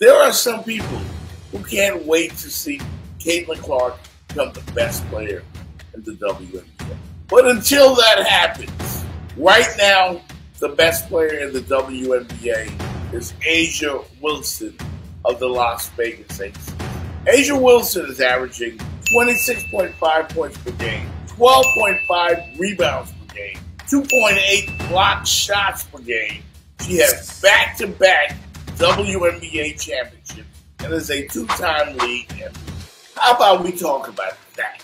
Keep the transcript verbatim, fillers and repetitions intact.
There are some people who can't wait to see Caitlin Clark become the best player in the W N B A. But until that happens, right now, the best player in the W N B A is A'ja Wilson of the Las Vegas Aces. A'ja Wilson is averaging twenty-six point five points per game, twelve point five rebounds per game, two point eight blocked shots per game. She has back-to-back W N B A championships and is a two-time league M V P. How about we talk about that?